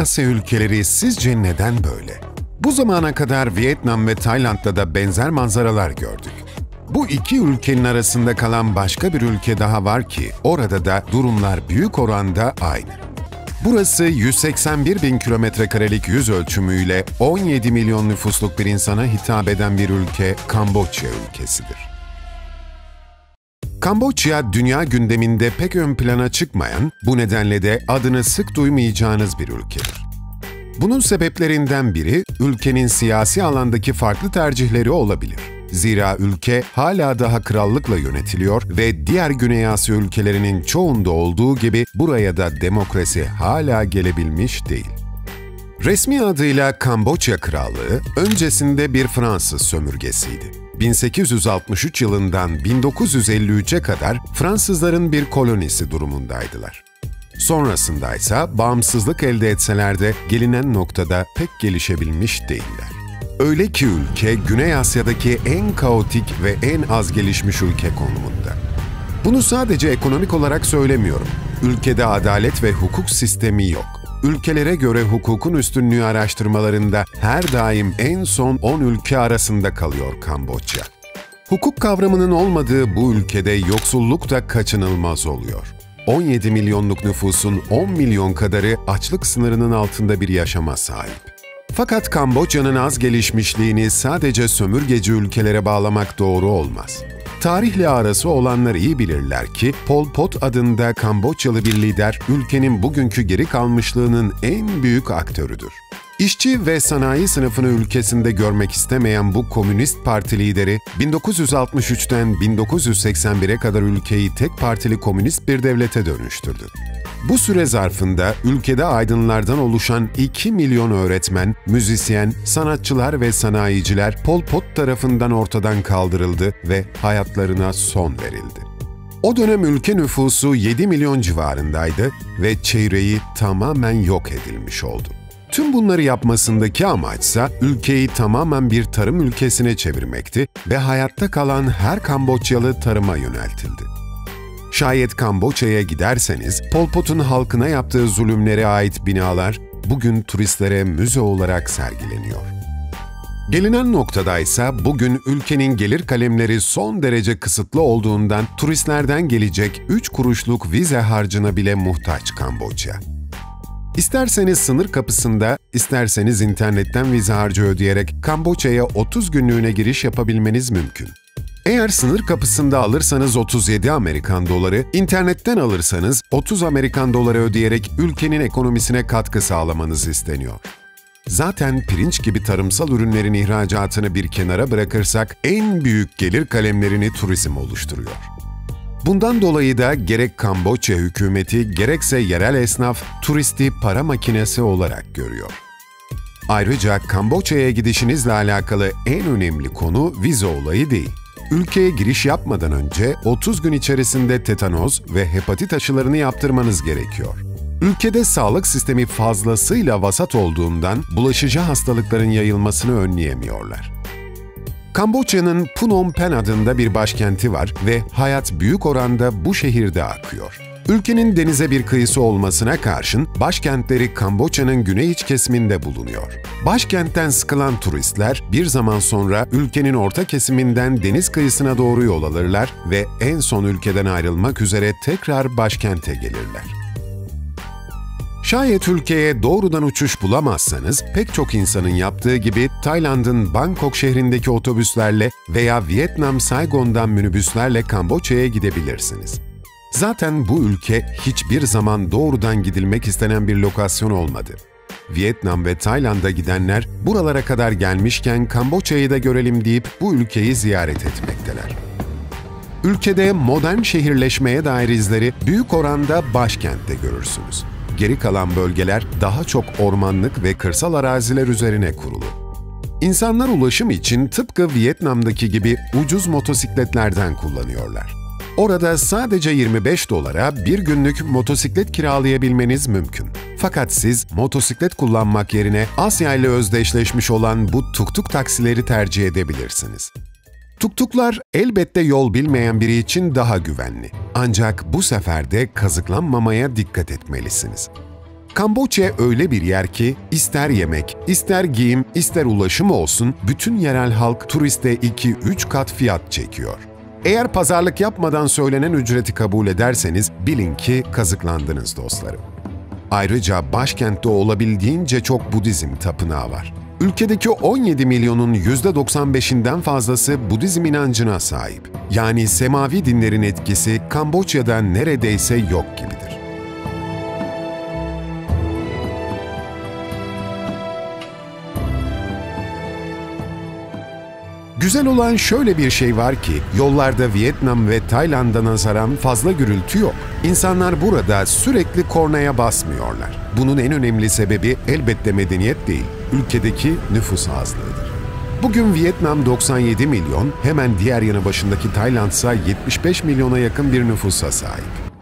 Asya ülkeleri sizce neden böyle? Bu zamana kadar Vietnam ve Tayland'da da benzer manzaralar gördük. Bu iki ülkenin arasında kalan başka bir ülke daha var ki orada da durumlar büyük oranda aynı. Burası 181 bin kilometrekarelik yüz ölçümüyle 17 milyon nüfusluk bir insana hitap eden bir ülke Kamboçya ülkesidir. Kamboçya, dünya gündeminde pek ön plana çıkmayan, bu nedenle de adını sık duymayacağınız bir ülkedir. Bunun sebeplerinden biri, ülkenin siyasi alandaki farklı tercihleri olabilir. Zira ülke hala daha krallıkla yönetiliyor ve diğer Güney Asya ülkelerinin çoğunda olduğu gibi buraya da demokrasi hala gelebilmiş değil. Resmi adıyla Kamboçya Krallığı, öncesinde bir Fransız sömürgesiydi. 1863 yılından 1953'e kadar Fransızların bir kolonisi durumundaydılar. Sonrasında ise bağımsızlık elde etseler de gelinen noktada pek gelişebilmiş değiller. Öyle ki ülke, Güney Asya'daki en kaotik ve en az gelişmiş ülke konumunda. Bunu sadece ekonomik olarak söylemiyorum. Ülkede adalet ve hukuk sistemi yok. Ülkelere göre hukukun üstünlüğü araştırmalarında her daim en son 10 ülke arasında kalıyor Kamboçya. Hukuk kavramının olmadığı bu ülkede yoksulluk da kaçınılmaz oluyor. 17 milyonluk nüfusun 10 milyon kadarı açlık sınırının altında bir yaşama sahip. Fakat Kamboçya'nın az gelişmişliğini sadece sömürgeci ülkelere bağlamak doğru olmaz. Tarihle arası olanlar iyi bilirler ki Pol Pot adında Kamboçyalı bir lider ülkenin bugünkü geri kalmışlığının en büyük aktörüdür. İşçi ve sanayi sınıfını ülkesinde görmek istemeyen bu komünist parti lideri 1963'ten 1981'e kadar ülkeyi tek partili komünist bir devlete dönüştürdü. Bu süre zarfında ülkede aydınlardan oluşan 2 milyon öğretmen, müzisyen, sanatçılar ve sanayiciler Pol Pot tarafından ortadan kaldırıldı ve hayatlarına son verildi. O dönem ülke nüfusu 7 milyon civarındaydı ve çeyreği tamamen yok edilmiş oldu. Tüm bunları yapmasındaki amaçsa ülkeyi tamamen bir tarım ülkesine çevirmekti ve hayatta kalan her Kamboçyalı tarıma yöneltildi. Şayet Kamboçya'ya giderseniz, Pol Pot'un halkına yaptığı zulümlere ait binalar bugün turistlere müze olarak sergileniyor. Gelinen noktadaysa bugün ülkenin gelir kalemleri son derece kısıtlı olduğundan turistlerden gelecek 3 kuruşluk vize harcına bile muhtaç Kamboçya. İsterseniz sınır kapısında, isterseniz internetten vize harcı ödeyerek Kamboçya'ya 30 günlüğüne giriş yapabilmeniz mümkün. Eğer sınır kapısında alırsanız 37 Amerikan doları, internetten alırsanız 30 Amerikan doları ödeyerek ülkenin ekonomisine katkı sağlamanız isteniyor. Zaten pirinç gibi tarımsal ürünlerin ihracatını bir kenara bırakırsak en büyük gelir kalemlerini turizm oluşturuyor. Bundan dolayı da gerek Kamboçya hükümeti gerekse yerel esnaf turisti para makinesi olarak görüyor. Ayrıca Kamboçya'ya gidişinizle alakalı en önemli konu vize olayı değil. Ülkeye giriş yapmadan önce 30 gün içerisinde tetanoz ve hepatit aşılarını yaptırmanız gerekiyor. Ülkede sağlık sistemi fazlasıyla vasat olduğundan bulaşıcı hastalıkların yayılmasını önleyemiyorlar. Kamboçya'nın Phnom Penh adında bir başkenti var ve hayat büyük oranda bu şehirde akıyor. Ülkenin denize bir kıyısı olmasına karşın başkentleri Kamboçya'nın güney iç kesiminde bulunuyor. Başkentten sıkılan turistler bir zaman sonra ülkenin orta kesiminden deniz kıyısına doğru yol alırlar ve en son ülkeden ayrılmak üzere tekrar başkente gelirler. Şayet ülkeye doğrudan uçuş bulamazsanız, pek çok insanın yaptığı gibi Tayland'ın Bangkok şehrindeki otobüslerle veya Vietnam Saigon'dan minibüslerle Kamboçya'ya gidebilirsiniz. Zaten bu ülke hiçbir zaman doğrudan gidilmek istenen bir lokasyon olmadı. Vietnam ve Tayland'a gidenler buralara kadar gelmişken Kamboçya'yı da görelim deyip bu ülkeyi ziyaret etmekteler. Ülkede modern şehirleşmeye dair izleri büyük oranda başkentte görürsünüz. Geri kalan bölgeler daha çok ormanlık ve kırsal araziler üzerine kurulu. İnsanlar ulaşım için tıpkı Vietnam'daki gibi ucuz motosikletlerden kullanıyorlar. Orada sadece 25 dolara bir günlük motosiklet kiralayabilmeniz mümkün. Fakat siz motosiklet kullanmak yerine Asya ile özdeşleşmiş olan bu tuk-tuk taksileri tercih edebilirsiniz. Tuk-tuklar elbette yol bilmeyen biri için daha güvenli. Ancak bu sefer de kazıklanmamaya dikkat etmelisiniz. Kamboçya öyle bir yer ki ister yemek, ister giyim, ister ulaşım olsun bütün yerel halk turiste 2-3 kat fiyat çekiyor. Eğer pazarlık yapmadan söylenen ücreti kabul ederseniz bilin ki kazıklandınız dostlarım. Ayrıca başkentte olabildiğince çok Budizm tapınağı var. Ülkedeki 17 milyonun %95'inden fazlası Budizm inancına sahip. Yani semavi dinlerin etkisi Kamboçya'da neredeyse yok gibidir. Güzel olan şöyle bir şey var ki, yollarda Vietnam ve Tayland'a nazaran fazla gürültü yok. İnsanlar burada sürekli kornaya basmıyorlar. Bunun en önemli sebebi elbette medeniyet değil, ülkedeki nüfus azlığıdır. Bugün Vietnam 97 milyon, hemen diğer yanı başındaki Tayland ise 75 milyona yakın bir nüfusa sahip.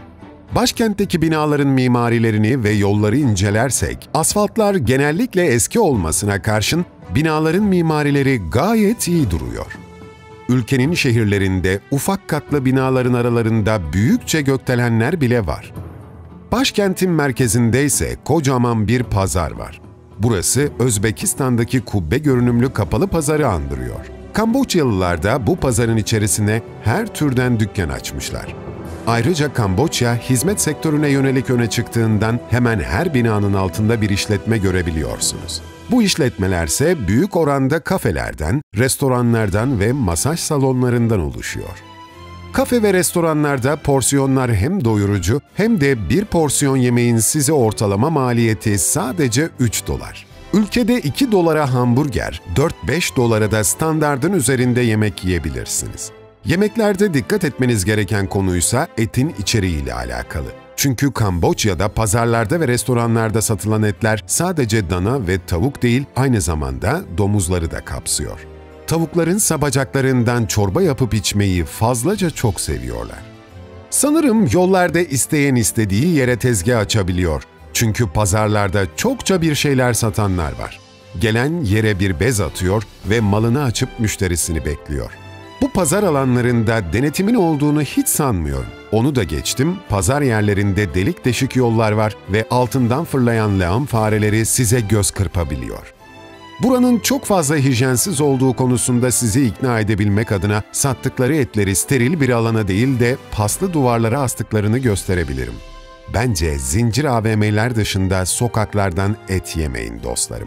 Başkentteki binaların mimarilerini ve yolları incelersek, asfaltlar genellikle eski olmasına karşın binaların mimarileri gayet iyi duruyor. Ülkenin şehirlerinde ufak katlı binaların aralarında büyükçe gökdelenler bile var. Başkentin merkezinde ise kocaman bir pazar var. Burası Özbekistan'daki kubbe görünümlü kapalı pazarı andırıyor. Kamboçyalılar da bu pazarın içerisine her türden dükkan açmışlar. Ayrıca Kamboçya, hizmet sektörüne yönelik öne çıktığından hemen her binanın altında bir işletme görebiliyorsunuz. Bu işletmelerse büyük oranda kafelerden, restoranlardan ve masaj salonlarından oluşuyor. Kafe ve restoranlarda porsiyonlar hem doyurucu hem de bir porsiyon yemeğin size ortalama maliyeti sadece 3 dolar. Ülkede 2 dolara hamburger, 4-5 dolara da standardın üzerinde yemek yiyebilirsiniz. Yemeklerde dikkat etmeniz gereken konuysa etin içeriğiyle alakalı. Çünkü Kamboçya'da pazarlarda ve restoranlarda satılan etler sadece dana ve tavuk değil, aynı zamanda domuzları da kapsıyor. Tavukların bacaklarından çorba yapıp içmeyi fazlaca çok seviyorlar. Sanırım yollarda isteyen istediği yere tezgah açabiliyor. Çünkü pazarlarda çokça bir şeyler satanlar var. Gelen yere bir bez atıyor ve malını açıp müşterisini bekliyor. Bu pazar alanlarında denetimin olduğunu hiç sanmıyorum. Onu da geçtim, pazar yerlerinde delik deşik yollar var ve altından fırlayan lağım fareleri size göz kırpabiliyor. Buranın çok fazla hijyensiz olduğu konusunda sizi ikna edebilmek adına sattıkları etleri steril bir alana değil de paslı duvarlara astıklarını gösterebilirim. Bence zincir AVM'ler dışında sokaklardan et yemeyin dostlarım.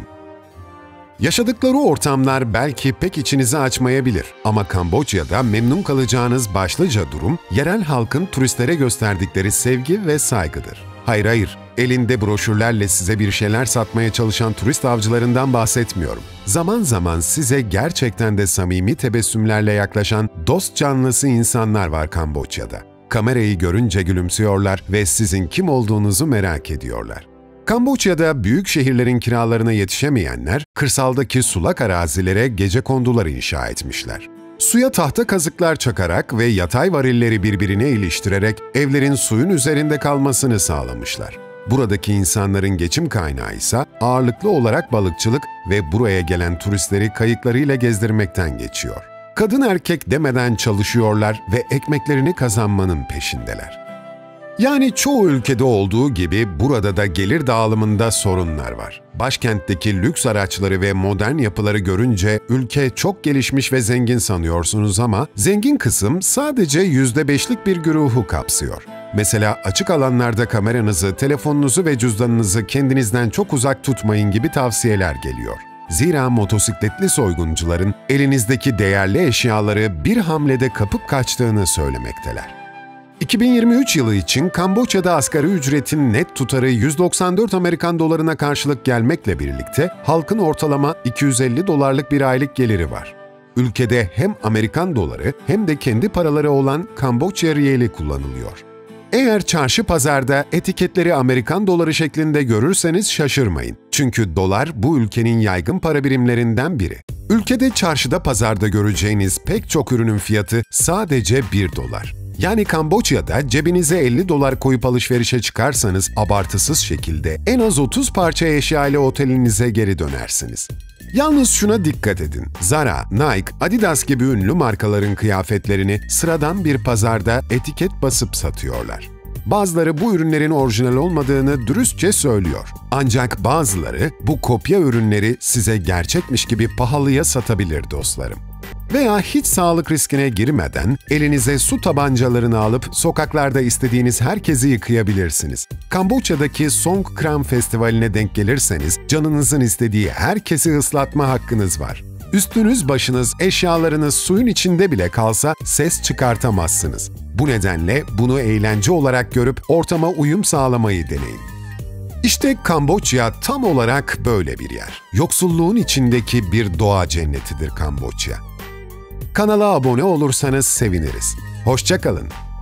Yaşadıkları ortamlar belki pek içinizi açmayabilir ama Kamboçya'da memnun kalacağınız başlıca durum, yerel halkın turistlere gösterdikleri sevgi ve saygıdır. Hayır, elinde broşürlerle size bir şeyler satmaya çalışan turist avcılarından bahsetmiyorum. Zaman zaman size gerçekten de samimi tebessümlerle yaklaşan dost canlısı insanlar var Kamboçya'da. Kamerayı görünce gülümsüyorlar ve sizin kim olduğunuzu merak ediyorlar. Kamboçya'da büyük şehirlerin kiralarına yetişemeyenler, kırsaldaki sulak arazilere gecekondular inşa etmişler. Suya tahta kazıklar çakarak ve yatay varilleri birbirine iliştirerek evlerin suyun üzerinde kalmasını sağlamışlar. Buradaki insanların geçim kaynağı ise ağırlıklı olarak balıkçılık ve buraya gelen turistleri kayıklarıyla gezdirmekten geçiyor. Kadın erkek demeden çalışıyorlar ve ekmeklerini kazanmanın peşindeler. Yani çoğu ülkede olduğu gibi burada da gelir dağılımında sorunlar var. Başkentteki lüks araçları ve modern yapıları görünce ülke çok gelişmiş ve zengin sanıyorsunuz ama zengin kısım sadece %5'lik bir güruhu kapsıyor. Mesela açık alanlarda kameranızı, telefonunuzu ve cüzdanınızı kendinizden çok uzak tutmayın gibi tavsiyeler geliyor. Zira motosikletli soyguncuların elinizdeki değerli eşyaları bir hamlede kapıp kaçtığını söylemekteler. 2023 yılı için Kamboçya'da asgari ücretin net tutarı 194 Amerikan dolarına karşılık gelmekle birlikte halkın ortalama 250 dolarlık bir aylık geliri var. Ülkede hem Amerikan doları hem de kendi paraları olan Kamboçya riyeli kullanılıyor. Eğer çarşı pazarda etiketleri Amerikan doları şeklinde görürseniz şaşırmayın. Çünkü dolar bu ülkenin yaygın para birimlerinden biri. Ülkede çarşıda pazarda göreceğiniz pek çok ürünün fiyatı sadece 1 dolar. Yani Kamboçya'da cebinize 50 dolar koyup alışverişe çıkarsanız abartısız şekilde en az 30 parça eşya ile otelinize geri dönersiniz. Yalnız şuna dikkat edin. Zara, Nike, Adidas gibi ünlü markaların kıyafetlerini sıradan bir pazarda etiket basıp satıyorlar. Bazıları bu ürünlerin orijinal olmadığını dürüstçe söylüyor. Ancak bazıları bu kopya ürünleri size gerçekmiş gibi pahalıya satabilir dostlarım. Veya hiç sağlık riskine girmeden elinize su tabancalarını alıp sokaklarda istediğiniz herkesi yıkayabilirsiniz. Kamboçya'daki Songkran Festivali'ne denk gelirseniz canınızın istediği herkesi ıslatma hakkınız var. Üstünüz başınız, eşyalarınız suyun içinde bile kalsa ses çıkartamazsınız. Bu nedenle bunu eğlence olarak görüp ortama uyum sağlamayı deneyin. İşte Kamboçya tam olarak böyle bir yer. Yoksulluğun içindeki bir doğa cennetidir Kamboçya. Kanala abone olursanız seviniriz. Hoşça kalın.